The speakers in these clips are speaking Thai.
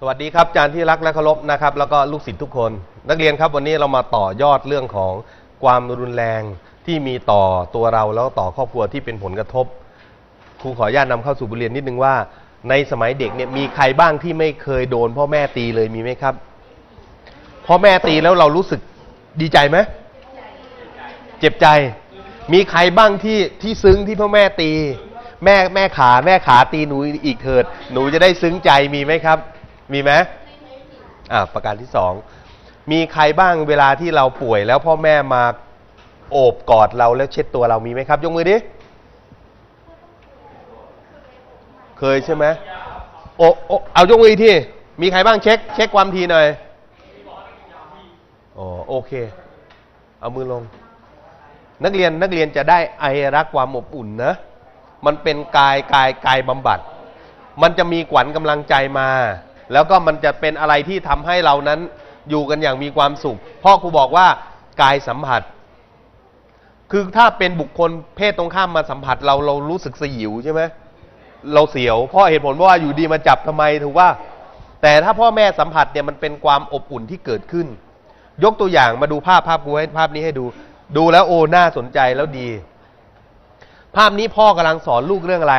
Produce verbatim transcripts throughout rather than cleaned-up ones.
วัสดีครับอาจารย์ที่รักและเคารพนะครับแล้วก็ลูกศิษย์ทุกคนนักเรียนครับวันนี้เรามาต่อยอดเรื่องของความรุนแรงที่มีต่อตัวเราแล้วต่อครอบครัวที่เป็นผลกระทบครูขออนุญาตนำเข้าสู่บทเรียนนิดนึงว่าในสมัยเด็กเนี่ยมีใครบ้างที่ไม่เคยโดนพ่อแม่ตีเลยมีไหมครับพ่อแม่ตีแล้วเรารู้สึกดีใจไหมเจ็บใจมีใครบ้างที่ที่ซึ้งที่พ่อแม่ตีแม่แม่ขาแม่ขาตีหนูอีกเถิดหนูจะได้ซึ้งใจมีไหมครับมีไหมอ่าประการที่สองมีใครบ้างเวลาที่เราป่วยแล้วพ่อแม่มาโอบกอดเราแล้วเช็ดตัวเรามีไหมครับยกมือดิเคยใช่ไหมโอ้โอ้เอายกมือที่มีใครบ้างเช็คเช็คความทีหน่อยอ๋อโอเคเอามือลงนักเรียนนักเรียนจะได้ไอรักความอบอุ่นนะมันเป็นกายกายกายบำบัดมันจะมีขวัญกำลังใจมาแล้วก็มันจะเป็นอะไรที่ทำให้เรานั้นอยู่กันอย่างมีความสุขพ่อครูบอกว่ากายสัมผัสคือถ้าเป็นบุคคลเพศตรงข้ามมาสัมผัสเราเรารู้สึกสยิวใช่ไหมเราเสียวเพราะเหตุผลว่าอยู่ดีมาจับทำไมถูกว่าแต่ถ้าพ่อแม่สัมผัสเนี่ยมันเป็นความอบอุ่นที่เกิดขึ้นยกตัวอย่างมาดูภาพภาพครูให้ภาพนี้ให้ดูดูแล้วโอ้น่าสนใจแล้วดีภาพนี้พ่อกำลังสอนลูกเรื่องอะไร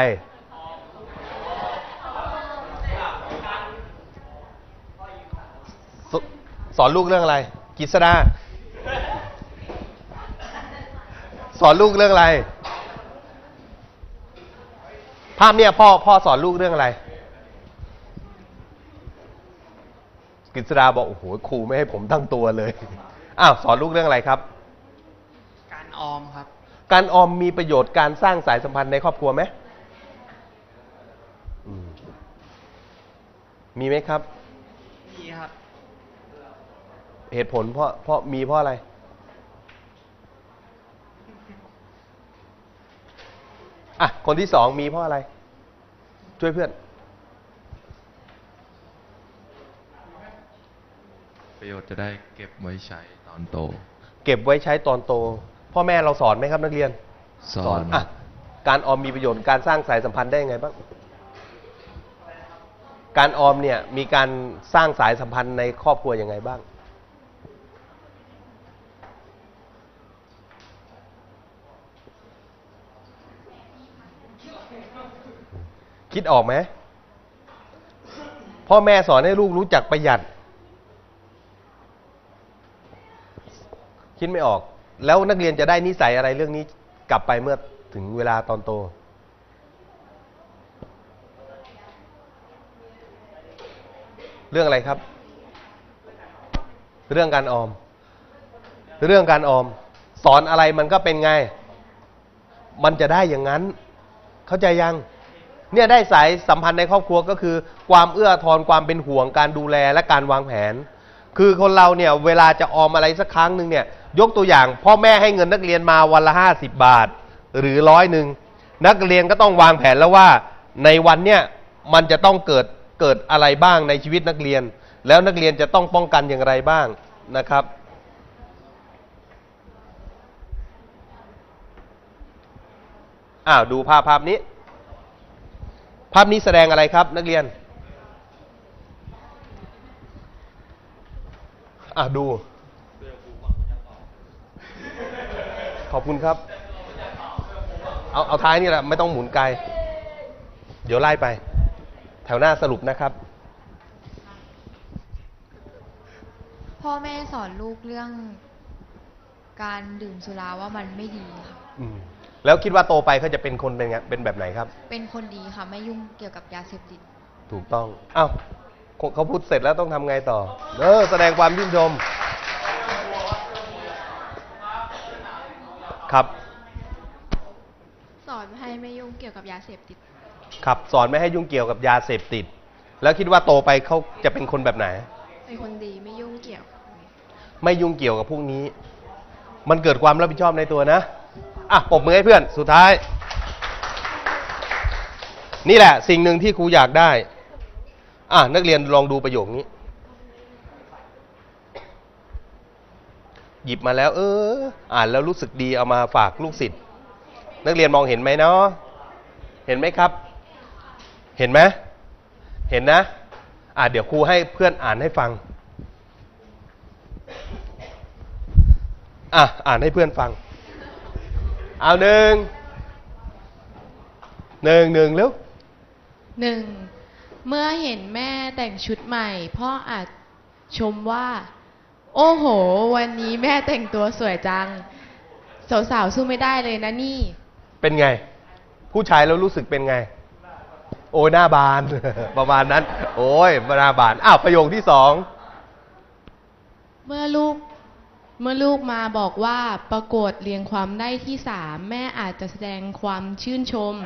ส, สอนลูกเรื่องอะไรกฤษดาสอนลูกเรื่องอะไรภาพเนี้ยพ่อพ่อสอนลูกเรื่องอะไรกฤษดาบอกโอ้โหครูไม่ให้ผมตั้งตัวเลยอ้าวสอนลูกเรื่องอะไรครับการออมครับการออมมีประโยชน์การสร้างสายสัมพันธ์ในครอบครัวไหมมีไหมครับมีครับเหตุผลเพราะเพราะมีเพราะอะไรอ่ะคนที่สองมีเพราะอะไรช่วยเพื่อนประโยชน์จะได้เก็บไว้ใช้ตอนโตเก็บไว้ใช้ตอนโตพ่อแม่เราสอนไหมครับนักเรียนสอนอ่ะการออมมีประโยชน์การสร้างสายสัมพันธ์ได้ยังไงบ้างการออมเนี่ยมีการสร้างสายสัมพันธ์ในครอบครัวยังไงบ้างคิดออกไหมพ่อแม่สอนให้ลูกรู้จักประหยัดคิดไม่ออกแล้วนักเรียนจะได้นิสัยอะไรเรื่องนี้กลับไปเมื่อถึงเวลาตอนโตเรื่องอะไรครับเรื่องการออมเรื่องการออมสอนอะไรมันก็เป็นไงมันจะได้อย่างนั้นเข้าใจยังเนี่ยได้สายสัมพันธ์ในครอบครัวก็คือความเอื้อทอนความเป็นห่วงการดูแลและการวางแผนคือคนเราเนี่ยเวลาจะออมอะไรสักครั้งหนึ่งเนี่ยยกตัวอย่างพ่อแม่ให้เงินนักเรียนมาวันละห้าสิบบาทหรือร้อยหนึ่งนักเรียนก็ต้องวางแผนแล้วว่าในวันเนี้ยมันจะต้องเกิดเกิดอะไรบ้างในชีวิตนักเรียนแล้วนักเรียนจะต้องป้องกันอย่างไรบ้างนะครับอ้าวดูภาพภาพนี้ภาพนี้แสดงอะไรครับนักเรียนอ่ะดูขอบคุณครับเอาเอาท้ายนี่แหละไม่ต้องหมุนไกลเดี๋ยวไล่ไปแถวหน้าสรุปนะครับพ่อแม่สอนลูกเรื่องการดื่มสุราว่ามันไม่ดีค่ะแล้วคิดว่าโตไปเขาจะเป็นคนเป็นไงเป็นแบบไหนครับเป็นคนดีค่ะไม่ยุ่งเกี่ยวกับยาเสพติดถูกต้องอ้าวเขาพูดเสร็จแล้วต้องทำไงต่อเออแสดงความชื่นชมครับสอนให้ไม่ยุ่งเกี่ยวกับยาเสพติดครับสอนไม่ให้ยุ่งเกี่ยวกับยาเสพติดแล้วคิดว่าโตไปเขาจะเป็นคนแบบไหนเป็นคนดีไม่ยุ่งเกี่ยวไม่ยุ่งเกี่ยวกับพวกนี้มันเกิดความรับผิดชอบในตัวนะอ่ะปรบมือให้เพื่อนสุดท้ายนี่แหละสิ่งหนึ่งที่ครูอยากได้อ่ะนักเรียนลองดูประโยคนี้หยิบมาแล้วเอออ่านแล้วรู้สึกดีเอามาฝากลูกศิษย์นักเรียนมองเห็นไหมเนาะเห็นไหมครับเห็นไหมเห็นนะอ่ะเดี๋ยวครูให้เพื่อนอ่านให้ฟังอ่ะอ่านให้เพื่อนฟังเอาหนึ่งหนึ่งหนึ่งเร็วหนึ่งเมื่อเห็นแม่แต่งชุดใหม่พ่ออาจชมว่า โอ้โหวันนี้แม่แต่งตัวสวยจังสาวๆสู้ไม่ได้เลยนะนี่เป็นไงผู้ชายแล้วรู้สึกเป็นไงโอ้ยหน้าบาน ประมาณนั้นโอ้ยหน้าบานอ้าวประโยคที่สองเมื่อลูกเมื่อลูกมาบอกว่าประกวดเรียงความได้ที่สามแม่อาจจะแสดงความชื่นชม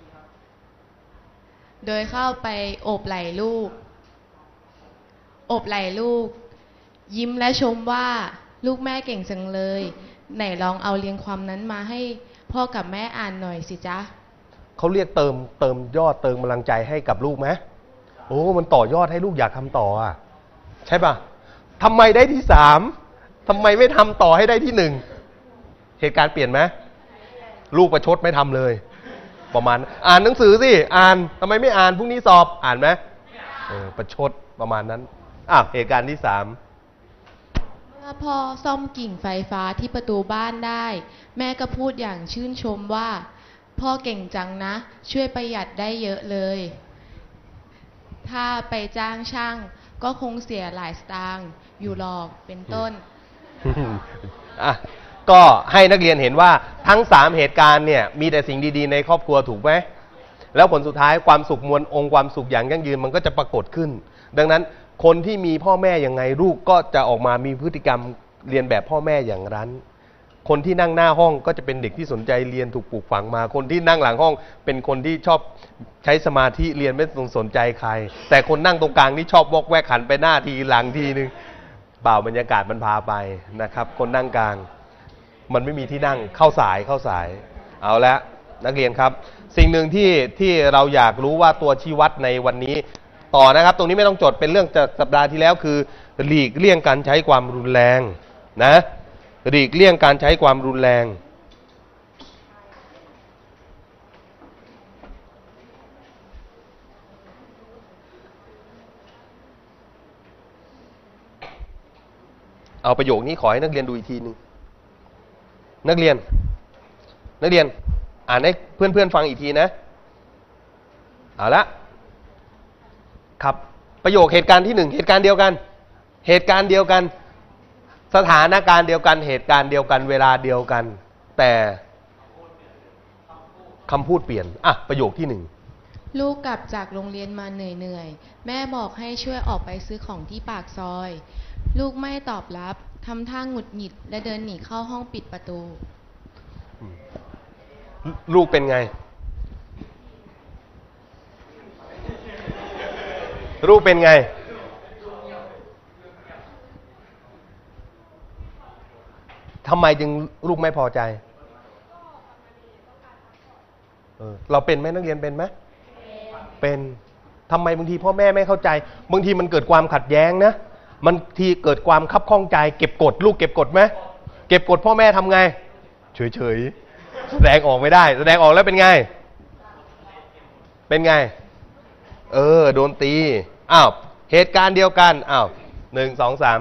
โดยเข้าไปโอบไหล่ลูกโอบไหล่ลูกยิ้มและชมว่าลูกแม่เก่งจังเลยไหนลองเอาเรียงความนั้นมาให้พ่อกับแม่อ่านหน่อยสิจ๊ะเขาเรียกเติมเติมยอดเติมกำลังใจให้กับลูกไหมโอ้มันต่อยอดให้ลูกอยากทำต่ออ่ะใช่ป่ะทำไมได้ที่สามทำไมไม่ทำต่อให้ได้ที่หนึ่งเหตุการณ์เปลี่ยนไหมลูกประชดไม่ทำเลยประมาณอ่านหนังสือสิอ่านทำไมไม่อ่านพรุ่งนี้สอบอ่านไหมเออประชดประมาณนั้นอ่ะเหตุการณ์ที่สามเมื่อพ่อซ่อมกิ่งไฟฟ้าที่ประตูบ้านได้แม่ก็พูดอย่างชื่นชมว่าพ่อเก่งจังนะช่วยประหยัดได้เยอะเลยถ้าไปจ้างช่างก็คงเสียหลายสตางค์อยู่หรอกเป็นต้นอ่ะก็ให้นักเรียนเห็นว่าทั้งสามเหตุการณ์เนี่ยมีแต่สิ่งดีๆในครอบครัวถูกไหมแล้วผลสุดท้ายความสุขมวลองค์ความสุขอย่างยั่งยืนมันก็จะปรากฏขึ้นดังนั้นคนที่มีพ่อแม่อย่างไงลูกก็จะออกมามีพฤติกรรมเรียนแบบพ่อแม่อย่างนั้นคนที่นั่งหน้าห้องก็จะเป็นเด็กที่สนใจเรียนถูกปลูกฝังมาคนที่นั่งหลังห้องเป็นคนที่ชอบใช้สมาธิเรียนไม่ต้องสนใจใครแต่คนนั่งตรงกลางนี่ชอบวอกแวกหันไปหน้าทีหลังทีนึงเปล่าบรรยากาศมันพาไปนะครับคนนั่งกลางมันไม่มีที่นั่งเข้าสายเข้าสายเอาละนักเรียนครับสิ่งหนึ่งที่ที่เราอยากรู้ว่าตัวชี้วัดในวันนี้ต่อนะครับตรงนี้ไม่ต้องจดเป็นเรื่องจากสัปดาห์ที่แล้วคือหลีกเลี่ยงการใช้ความรุนแรงนะหลีกเลี่ยงการใช้ความรุนแรงเอาประโยคนี้ขอให้นักเรียนดูอีกทีนึงนักเรียนนักเรียนอ่านให้เพื่อนๆฟังอีกทีนะเอาละครับประโยคเหตุการณ์ที่หนึ่งเหตุการณ์เดียวกันเหตุการณ์เดียวกันสถานการณ์เดียวกันเหตุการณ์เดียวกันเวลาเดียวกันแต่คำพูดเปลี่ยนอ่ะประโยคที่หนึ่งลูกกลับจากโรงเรียนมาเหนื่อยๆแม่บอกให้ช่วยออกไปซื้อของที่ปากซอยลูกไม่ตอบรับทำท่าหงุดหงิดและเดินหนีเข้าห้องปิดประตูลูกเป็นไงลูกเป็นไงทำไมจึงลูกไม่พอใจเออเราเป็นไหมนักเรียนเป็นไหมเป็นทำไมบางทีพ่อแม่ไม่เข้าใจบางทีมันเกิดความขัดแย้งนะมันทีเกิดความคับข้องใจเก็บกดลูกเก็บกดไหมเก็บกดพ่อแม่ทำไงเฉยๆแสดงออกไม่ได้แสดงออกแล้วเป็นไงเป็นไงเออโดนตีอ้าวเหตุการณ์เดียวกันอ้าวหนึ่งสองสาม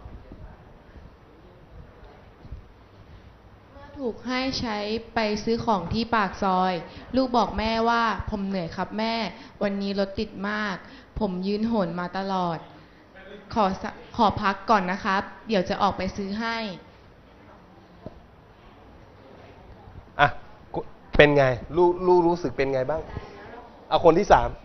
เมื่อถูกให้ใช้ไปซื้อของที่ปากซอยลูกบอกแม่ว่าผมเหนื่อยครับแม่วันนี้รถติดมากผมยืนโหนมาตลอดขอขอพักก่อนนะครับเดี๋ยวจะออกไปซื้อให้อ่ะเป็นไงลูกลูกรู้สึกเป็นไงบ้างเอาคนที่สาม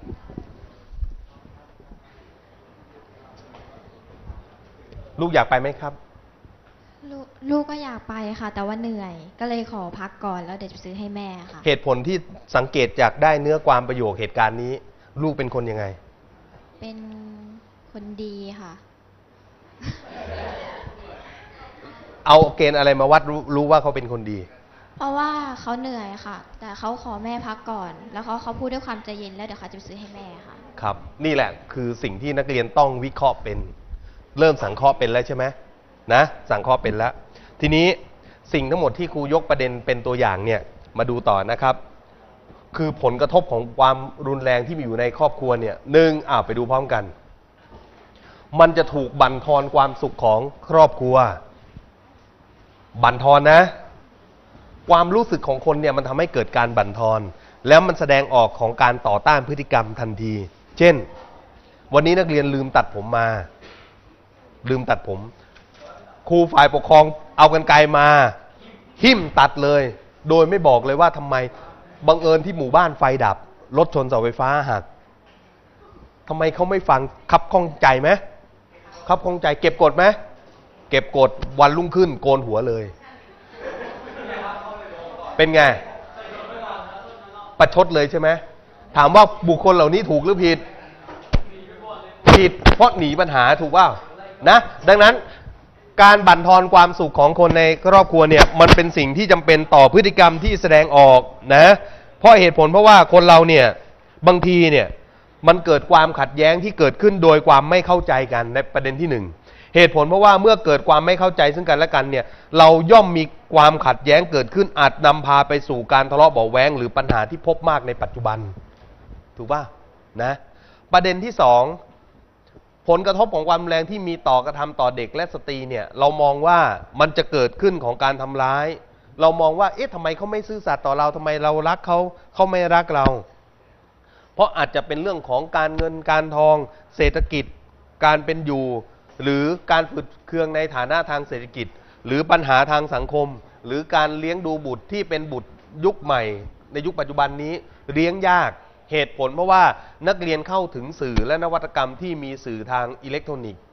ลูกอยากไปไหมครับลลูกก็อยากไปค่ะแต่ว่าเหนื่อยก็เลยขอพักก่อนแล้วเดี๋ยวจะซื้อให้แม่ค่ะเหตุผลที่สังเกตจากได้เนื้อความประโยคเหตุการณ์นี้ลูกเป็นคนยังไงเป็นคนดีค่ะเอาเกณฑ์อะไรมาวัดรู้รู้ว่าเขาเป็นคนดีเพราะว่าเขาเหนื่อยค่ะแต่เขาขอแม่พักก่อนแล้วเขาเขาพูดด้วยความใจเย็นแล้วเดี๋ยวเขาจะไปซื้อให้แม่ค่ะครับนี่แหละคือสิ่งที่นักเรียนต้องวิเคราะห์เป็นเริ่มสังเคราะห์เป็นแล้วใช่ไหมนะสังเคราะห์เป็นแล้วทีนี้สิ่งทั้งหมดที่ครูยกประเด็นเป็นตัวอย่างเนี่ยมาดูต่อนะครับคือผลกระทบของความรุนแรงที่มีอยู่ในครอบครัวเนี่ยหนึ่งอ้าวไปดูพร้อมกันมันจะถูกบั่นทอนความสุขของครอบครัวบั่นทอนนะความรู้สึกของคนเนี่ยมันทำให้เกิดการบั่นทอนแล้วมันแสดงออกของการต่อต้านพฤติกรรมทันทีเช่นวันนี้นักเรียนลืมตัดผมมาลืมตัดผมครูฝ่ายปกครองเอากรรไกรมาหิ้มตัดเลยโดยไม่บอกเลยว่าทำไมบังเอิญที่หมู่บ้านไฟดับรถชนเสาไฟฟ้าหักทำไมเขาไม่ฟังคับข้องใจไหมคับข้องใจเก็บกดไหมเก็บกดวันรุ่งขึ้นโกนหัวเลยเป็นไงประชดเลยใช่ไหมถามว่าบุคคลเหล่านี้ถูกหรือผิดผิดเพราะหนีปัญหาถูกเปล่านะดังนั้นการบั่นทอนความสุขของคนในครอบครัวเนี่ยมันเป็นสิ่งที่จำเป็นต่อพฤติกรรมที่แสดงออกนะเพราะเหตุผลเพราะว่าคนเราเนี่ยบางทีเนี่ยมันเกิดความขัดแย้งที่เกิดขึ้นโดยความไม่เข้าใจกันในประเด็นที่หนึ่งเหตุผลเพราะว่าเมื่อเกิดความไม่เข้าใจซึ่งกันและกันเนี่ยเราย่อมมีความขัดแย้งเกิดขึ้นอาจนำพาไปสู่การทะเลาะเบาะแว้งหรือปัญหาที่พบมากในปัจจุบันถูกป่ะนะประเด็นที่สองผลกระทบของความรุนแรงที่มีต่อกระทำต่อเด็กและสตรีเนี่ยเรามองว่ามันจะเกิดขึ้นของการทำร้ายเรามองว่าเอ๊ะทำไมเขาไม่ซื่อสัตย์ต่อเราทำไมเรารักเขาเขาไม่รักเราเพราะอาจจะเป็นเรื่องของการเงินการทองเศรษฐกิจการเป็นอยู่หรือการฝืดเคืองในฐานะทางเศรษฐกิจหรือปัญหาทางสังคมหรือการเลี้ยงดูบุตรที่เป็นบุตรยุคใหม่ในยุคปัจจุบันนี้เลี้ยงยากเหตุผลเพราะว่านักเรียนเข้าถึงสื่อและนวัตกรรมที่มีสื่อทางอิเล็กทรอนิกส์